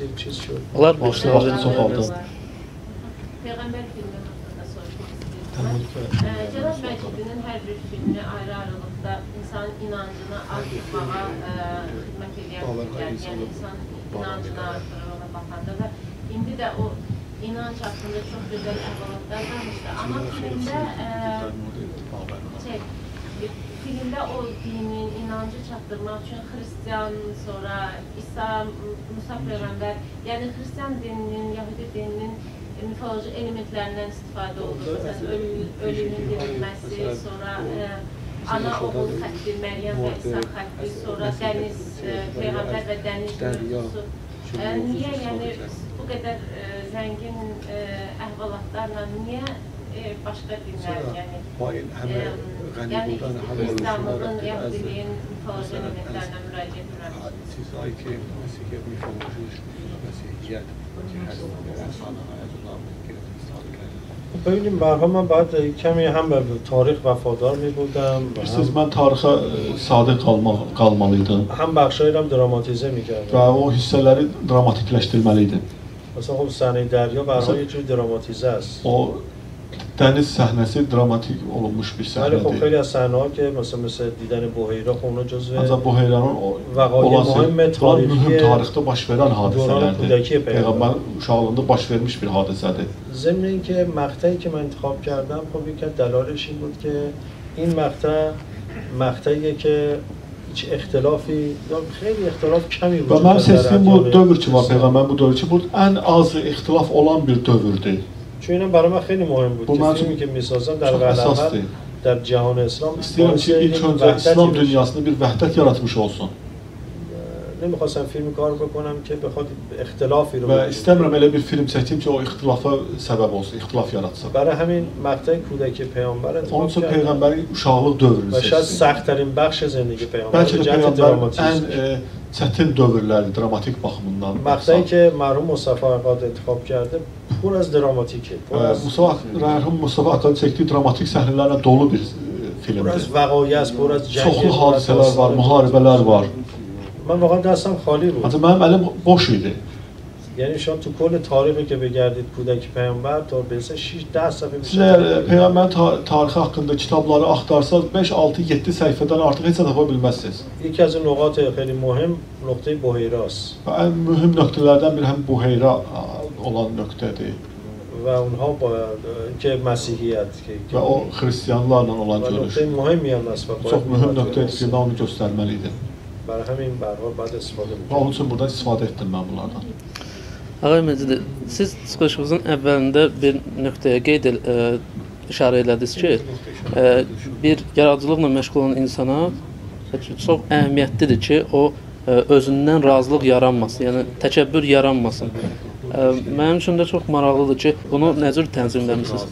چیز شد. Onlar bu işləri çox oldu. Peyğəmbər filmi haqqında soruşmaq istəyirəm. Cəlal Məcidinin hər bir filmi ayrı-ayrılıqda insanın inancını artırmağa xidmət edən filmlər, yəni insan inancını artırır ona baxanda və indi də o inanc haqqında çox gözəl əhvalatlar danışdı. Amma filmdə o dinin, inancı çatdırmaq üçün Xristiyan, sonra İsa, Musa Peyğəmbər, yəni Xristiyan dininin, Yahudi dininin mifoloji elementlərindən istifadə olunur. Məsələn, ölünün dirilməsi, sonra ana oğul xətti, Məryəm və İsa xətti, sonra dəniz, Peyğəmbər və dəniz mövzusu. Niyə, yəni bu qədər zəngin əhvalatlarla, niyə başqa dinlər, yəni Xristianlığın, Yahudiliyin mifoloji elementlərinə müraciət edirəm? چیزهایی که مثل که میفهموش مسیحیت که هست انسان از الله گرفت کرد. ببینیم برها من باید کمی هم به تاریخ وفادار می بودم Siz mən tarixə sadiq qalmalıydım هم بخشایی هم دراماتیزه می və کردم. o hissələri dramatikləşdirməliydim. مثلا خب صحنه دریا برها یه جوری دراماتیزه است. O dəniz səhnəsi dramatik olunmuş bir ولی خب خیلی səhnədir. از صحنه ها که مثل دیدن بحیرا خب اونا جزو Ancaq bu heyranın وقایع مهم mühüm تاریخی tarixdə baş verən دوران hadisələrdir. کودکی پیغمبر. Peyğəmbər uşaqlığında baş vermiş bir hadisədir. ضمن اینکه مقطعی که من انتخاب کردم خب یک از دلایلش این بود که این مقطعیه که هیچ اختلافی یا خیلی اختلاف کمی Və وجود mənim seçdiyim bu ادیان dövr ki var, اسلام. Peyğəmbər bu dövr ki, bu ən az ixtilaf olan bir dövrdür. چون اینم برای من خیلی مهم بود Bu که mənim فیلمی üçün که میسازم در çox قلمر əsasdır. در جهان اسلام İstəyirəm ki, ilk öncə İslam dünyasında bir vəhdət yaratmış olsun. نمیخواستم فیلمی کار بکنم که بخواد اختلافی رو Və بگیره. istəmirəm elə bir film çəkim ki, o ixtilafa səbəb olsun, ixtilaf yaratsın. برای همین مقطع کودکی پیامبر Onun انتخاب üçün کردم Peyğəmbərin uşaqlıq dövrünü و شاید seçdim. سخت ترین بخش زندگی پیامبر Bəlkə به də جهت Peyğəmbər ən دراماتیسم çətin dövrlərdir, dramatik baxımından. مقطعی که مرحوم مصطفی عقاد انتخاب کرده پر از دراماتیکه پر از Mustafa Akadın çəkdiyi dramatik səhnələrlə dolu bir پر filmdir. از وقایع است پر از جنگ Çoxlu hadisələr var, müharibələr var. من واقعا دستم خالی بود Ancaq mənim əlim boş idi. یعنی شما تو کل تاریخی که بگردید کودک پیامبر تا برسه 6 10 صفحه Siz əgər Peyğəmbərin tarixi haqqında kitabları axtarsanız 5, 6, 7 səhifədən artıq heç nə tapa bilməzsiniz. یکی از این نقاط خیلی مهم نقطه بحیراست Və ən mühüm nöqtələrdən biri həm Buheyra olan nöqtədir و اونها با که مسیحیت که və o xristianlarla olan و görüş. نقطه مهمی هم است و Çox باید mühüm متوجه nöqtədir باشید. ki, mən onu göstərməliydim. برای همین به هر حال باید استفاده Və onun بکنید üçün burada istifadə etdim mən bunlardan. Ağay Məcidi, siz çıxışınızın əvvəlində bir nöqtəyə işarə elədiniz ki, bir yaradıcılıqla məşğul olan insana çox əhəmiyyətlidir ki, o özündən razılıq yaranmasın, yəni təkəbbür yaranmasın. Mənim üçün də çox maraqlıdır ki, bunu nə cür tənzimləmisiniz?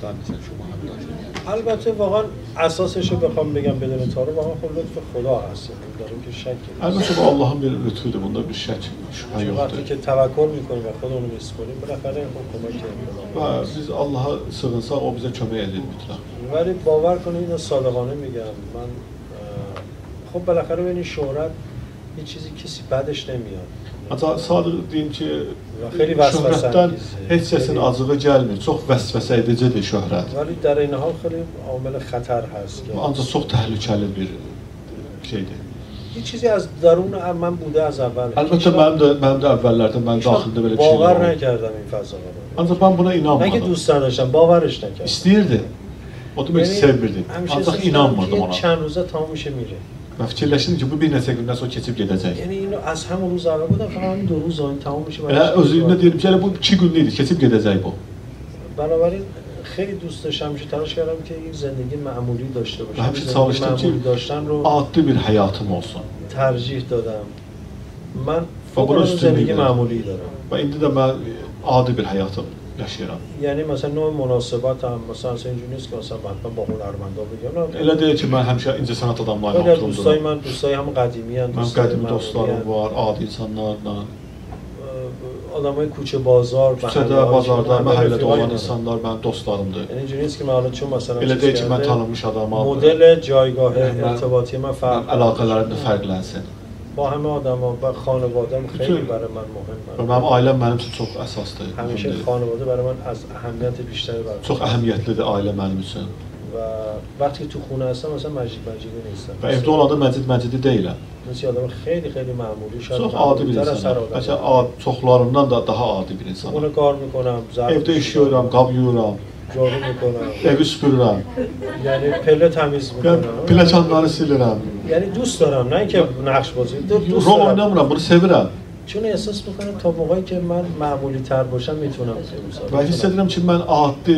البته واقعا اساسش رو بخوام بگم بدون تعارف واقعا خب لطف خدا هست داریم که شک Əlbəttə bu Allahın bir lütfüdür, bunda bir şək, şübhə وقتی yoxdur. که توکل میکنیم و خودمون رو میسپاریم بالاخره خب کمک Və biz Allaha sığınsaq, o bizə kömək edir mütləq. ولی باور کنید اینو صادقانه میگم من خب بالاخره ببینید شهرت یه چیزی کسی بعدش نمیاد Ancaq sadıq deyim ki, خیلی وسوسه şöhrətdən انگیزه. heç kəsin acığı gəlmir. Çox vəsvəsə edicidir şöhrət. ولی در این حال خیلی عامل خطر هست که Ancaq çox təhlükəli bir şeydir. یه چیزی از درون من بوده از اول Əlbəttə mənim də əvvəllərdə mən daxildə belə bir şey باور var. نکردم این فضا رو Ancaq mən buna نه که inanmadım. دوست نداشتم باورش نکردم İstəyirdim. O demək ki, sevirdim. Ancaq inanmırdım ona. چند روزه تمام میشه میره Və fikirləşdim ki, bu bir neçə gündən sonra keçib gedəcək. یعنی اینو از همون روز اول بودم فقط همین 2 روز این تمام میشه Elə özümdə deyirəm ki, elə bu 2 günlük idi, keçib gedəcək bu. بنابراین خیلی دوست داشتم همیشه تلاش کردم که این زندگی معمولی داشته باشم همیشه زندگی çalıştım ki, معمولی داشتن رو Adlı bir həyatım olsun. ترجیح دادم من و فوق برو العاده üstünlük زندگی edirəm. معمولی دارم Və indi də mən adi bir həyatım yaşayıram. یعنی مثلا نوع مناسبات هم مثلا اینجوری نیست که مثلا حتما با هنرمندا بگم نه Elə deyil ki, mən həmişə incəsənət adamlarla خیلی از دوستای oturumduram. من دوستای هم قدیمی ان Mənim qədimi dostlarım var, adi insanlarla. آدمای کوچه بازار Küçədə, bazarda, məhəllədə olan insanlar mənim dostlarımdır. یعنی اینجوری نیست که من الان چون مثلا Elə deyil ki, mən tanınmış adamam. مدل جایگاه ارتباطی من Mənim فرق əlaqələrim də fərqlənsin. با همه آدما و خانواده‌ام خیلی برای من مهمه. Mənim ailəm mənim üçün çox əsasdır. همیشه خانواده برای من از اهمیت بیشتری برای Çox əhəmiyyətlidir ailə mənim üçün. و وقتی تو خونه هستم مثلا مجید مجیدی نیستم. Və evdə olanda Məcid Məcidi deyiləm. مثل آدم خیلی خیلی معمولی شاید Çox adi bir insanam. Bəlkə çoxlarından da daha adi bir insanam. خونه کار میکنم، Evdə işləyirəm, qab yuyuram, جارو میکنم، evi süpürürəm, یعنی پله تمیز میکنم. pilləkənləri silirəm. یعنی دوست دارم، نه اینکه نقش بازی، دوست Rol دارم. oynamıram, bunu sevirəm. چون احساس میکنم تا موقعی که من معمولی تر باشم میتونم خیلی Və hiss edirəm ki, mən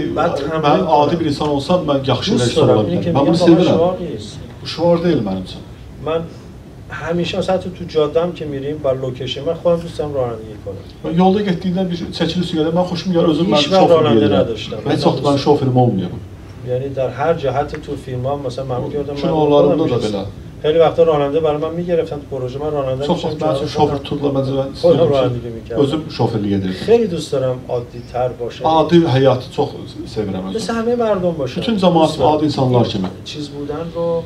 mən adi bir insan olsam, mən yaxşı دوست rəis ola دارم. اینی که bilərəm. Mən bunu میگم واقعا sevirəm. شعار نیست. Bu şuar deyil mənim üçün. من همیشه مثلا تو جاده‌ام که میریم با لوکیشن من خودم دوستم رانندگی کنم. Mən yolda getdiyimdə bir çəkili sürədə mən xoşum gəlir, özüm mən Hiç mən şofer rənanda edirəm. نداشتم. Mən heç vaxt mənim şoferim olmayıb. یعنی در هر جهت تو فیلم‌ها مثلا من می‌گردم Çünki onlarında da belə. خیلی وقتا راننده برای من میگرفتن تو پروژه من راننده Çox vaxt mən üçün şofer tutula mən خودم رانندگی می‌کردم. özüm şoferlik edirdim. خیلی دوست دارم عادی تر باشه. Adi həyatı çox sevirəm özüm. مثل همه مردم باشه. Bütün cəmaət adi insanlar kimi. چیز بودن رو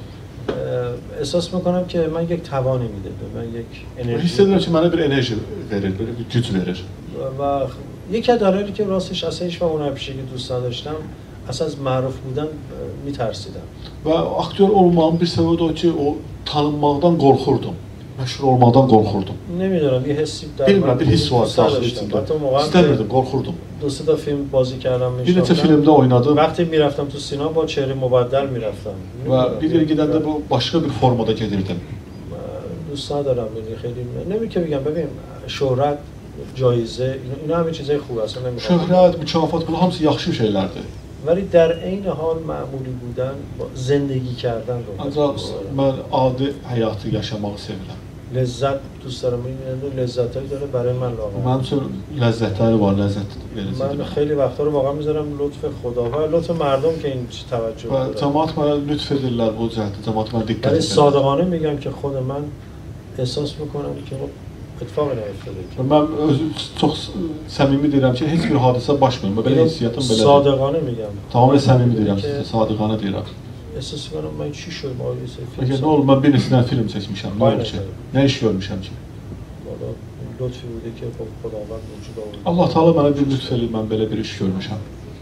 احساس میکنم که من یک توانی میده به من یک Hiss انرژی edirəm ki, mənə bir enerji verir, belə bir güc verir. و یکی از دلایلی که راستش اصلا هیچ وقت هنرپیشگی دوست نداشتم اصلا از معروف بودن میترسیدم. Və aktyor olmağımın bir səbəbi də o ki, o tanınmaqdan qorxurdum. Məşhur olmaqdan qorxurdum. نمیدونم یه حسی در Bilmirəm, bir hiss var دوست daxil نداشتم. içimdə. حتی موقعی İstəmirdim, qorxurdum. دو سه تا فیلم بازی کردم Bir neçə میشناختم filmdə oynadım وقتی میرفتم تو سینما با چهره مبدل میرفتم və bir yer gedəndə bu başqa bir formada gedirdim. دوست ندارم یعنی خیلی نمی که بگم ببین شهرت جایزه اینا همه چیزای خوب اصلا نمیخوام Şöhrət, mükafat, bunlar hamısı yaxşı şeylərdir. ولی در عین حال معمولی بودن با زندگی کردن رو Ancaq دوست دارم. mən adi həyatı yaşamağı sevirəm. لذت دوست دارم این لذتایی داره برای من Mənim واقعا üçün ləzzətləri var, ləzzət من vericidir. خیلی وقتا رو واقعا میذارم لطف خدا و لطف مردم که این توجه Və داره cəmaət mənə lütf edirlər bu cəhətdə, cəmaət mənə diqqət ولی edir. صادقانه میگم که خود من احساس میکنم که اتفاقی نیفتاده Və mən özüm çox səmimi deyirəm ki, heç bir hadisə baş vermir. Belə hissiyatım belədir. صادقانه میگم Tamamilə səmimi deyirəm sizə, sadiqanə deyirəm. احساس میکنم من چی شد ما یه سری Bəlkə فیلم nə olub, mən bir neçə film seçmişəm, nə oldu ki? Aynen. Nə iş görmüşəm ki? والا لطفی بوده که خب خداوند وجود آورد Allah Taala mənə bir lütf eləyib, mən belə bir iş görmüşəm.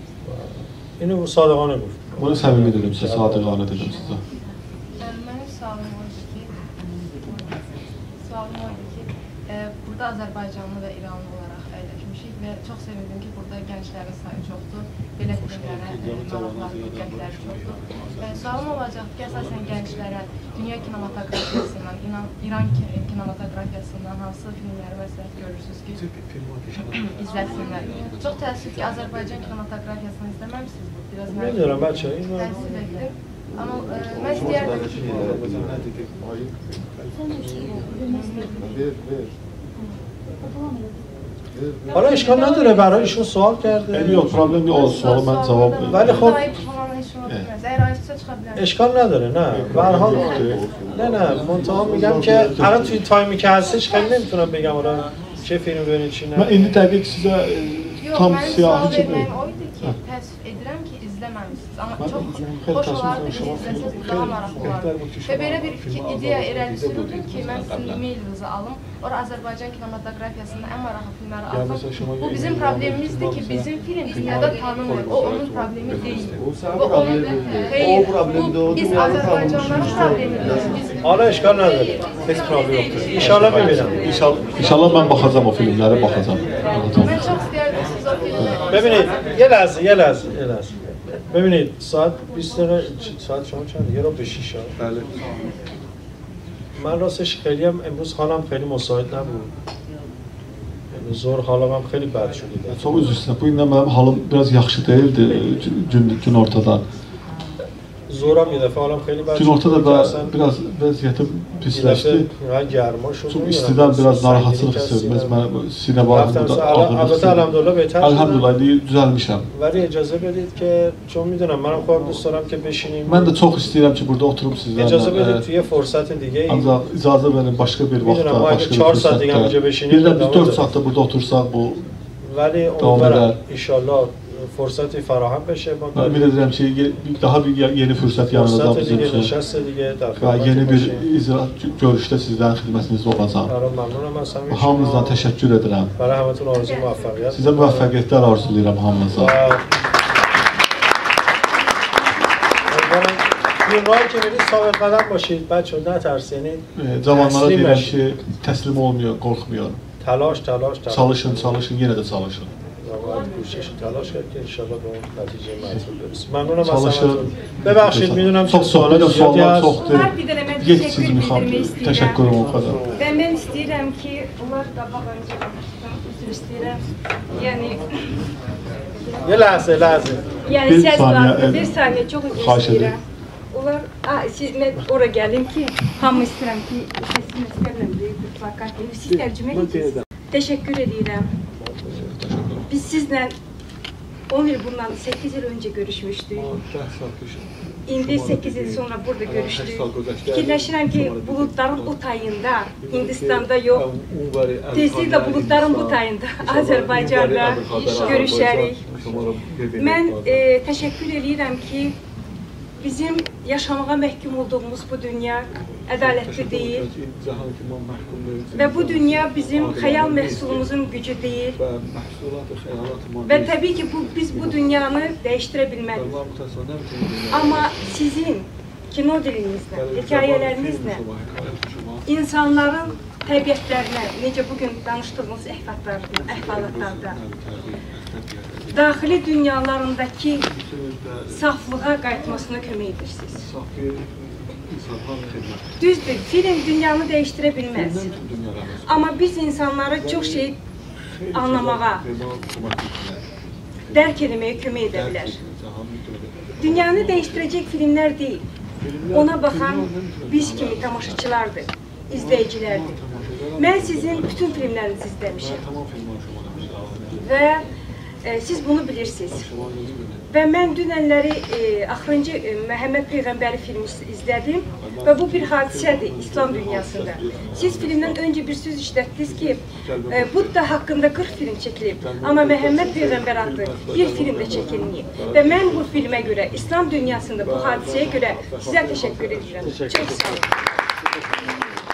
اینو صادقانه گفت Bunu səmimi dedim sizə, sadiqanə dedim sizə. Mənim sualım oydu ki, burada Azərbaycanlı və İranlı olaraq əyləşmişik və çox sevindim ki, burada gənclərin sayı çoxdur, belə filmlərə maraqları, diqqətləri çoxdur. Sualım olacaq ki, əsasən gənclərə dünya kinematografiyasından, İran kinematografiyasından hansı filmləri məsləhət görürsünüz ki, izləsinlər? Çox təəssüf ki, Azərbaycan kinematografiyasını izləməmişsiniz bu, biraz نمیدونم بچه این təəssüf etdim. Amma mən istəyərdim ki, حالا اشکال نداره برای ایشون سوال کرده Yox, problem yox, o sualı mən cavab ولی خب Əgər ayıbsa çıxa bilər. اشکال نداره نه به هر حال نه منتها میگم که الان توی تایمی که هستش خیلی نمیتونم بگم حالا چه فیلم ببینید چی Mən نه indi dəqiq sizə Yox, tam mənim siyahı sual kimi verməyim oydu ki, təəssüf edirəm ki, izləməmisiniz. Amma çox xoş olardı ki, izləsəz daha maraqlı olardı. Və belə bir ideya irəli sürürdüm ki, mən sizin e-mailinizi alım, ora Azərbaycan kinematografiyasının ən maraqlı filmləri alım. Bu bizim problemimizdir ki, bizim film dünyada tanınmır. O onun problemi deyil. Bu onun xeyr. Bu biz Azərbaycanlıların problemidir. حالا اشکال نداره heç problem yoxdur. İnşallah ببینم İnşallah mən baxacağam o filmlərə, baxacağam. Mən çox istəyərdim siz o filmi. ببینید یه لحظه ببینید ساعت 20 دقیقه ساعت شما چنده؟ یه رو به 6 بله من راستش خیلی هم امروز حالم خیلی مساعد نبود یعنی ظهر حالم خیلی بد شده Çox üzr istəyirəm. Bu gün mənim halım biraz yaxşı deyildi gün ortadan. ظهرم یه دفعه حالم خیلی بد Gün ortada شد da biraz vəziyyətim pisləşdi. گرما شد Çox istidən biraz narahatçılıq hiss etdim. Mən sinə bağımda البته الحمدلله بهتر شدم Elhamdülillah düzəlmişəm. ولی اجازه بدید که چون میدونم منم خودم دوست دارم که بشینیم Mən də çox istəyirəm ki, burada oturub sizlərlə. اجازه بدید توی فرصت دیگه Ancaq icazə verin başqa bir vaxtda, ما اگه başqa bir 4 saat دیگه fürsətdə. اینجا بشینیم Bir də biz 4 saatda burada otursaq bu ولی Tamam, امیدوارم eder. انشالله فرصتی فراهم بشه ما من ümid edirəm ki, daha bir yeni fürsət yanınızda فرصت bizim دیگه üçün نشست دیگه در və خدمت yeni bir باشیم. icra görüşdə sizlərin xidmətinizdə olacağam. برای ممنونم از همه Hamınızdan شما. təşəkkür edirəm. برای همتون آرزو موفقیت Sizə müvəffəqiyyətlər arzulayıram hamınıza. این راهی که میرید ثابت قدم باشید بچه نترسید. Cavanlara deyirəm ki, təslim olmuyor, qorxmuyor. تلاش Çalışın, çalışın, yenə də çalışın. کوشش تلاش کرد که انشالله به اون نتیجه مطلوب برسیم. ممنونم از Çalışın. همتون. ببخشید میدونم که Çox سوالات زیادی suallar هست. çoxdur. Bir dənə mən Yetisiz təşəkkür Mixail. bildirmək istəyirəm. Təşəkkürüm o qədər. Və mən istəyirəm ki, onlar qabaqlarınca üzr istəyirəm. Yəni یه لحظه yəni Bir səs saniyə, var. Bir saniyə çox üzr xahiş istəyirəm. Onlar, mən ora gəlim ki, hamı istəyirəm ki, səsini istəyirəm deyib bir plakat deyib. Siz tərcümə edirsiniz. Təşəkkür edirəm. Biz sizlə 10 il bundan 8 il önce görüşmüşdük. İndi 8 il sonra burada görüşdük. Fikirləşirəm ki, buludların o tayında, Hindistanda yox, tezliklə buludların bu tayında, Azərbaycanda görüşərik. Mən təşəkkür edirəm ki, bizim yaşamağa məhkum olduğumuz bu dünya ədalətli deyil və bu dünya bizim xəyal məhsulumuzun gücü deyil və təbii ki, biz bu dünyanı dəyişdirə bilməliyik. Amma sizin kino dilinizlə, hekayələrinizlə insanların təbiətlərinə, necə bugün danışdığımız əhvalatlarda daxili dünyalarındakı saflığa qayıtmasına kömək edirsiniz. Düzdür, film dünyanı dəyişdirə bilməz. Amma biz insanlara çox şey anlamağa, dərk eləməyə kömək edə bilər. Dünyanı dəyişdirəcək filmlər deyil. Ona baxan biz kimi tamaşaçılardır, izləyicilərdir. Mən sizin bütün filmlərinizi izləmişəm. Və siz bunu bilirsiniz. Və mən dünənləri axırıncı Məhəmməd Peyğəmbəri filmi izlədim və bu bir hadisədir İslam dünyasında. Siz filmdən öncə bir söz işlətdiniz ki, Budda haqqında 40 film çəkilib, amma Məhəmməd Peyğəmbər adlı bir film də çəkilməyib. Və mən bu filmə görə, İslam dünyasında bu hadisəyə görə sizə təşəkkür edirəm. Çox sağ olun.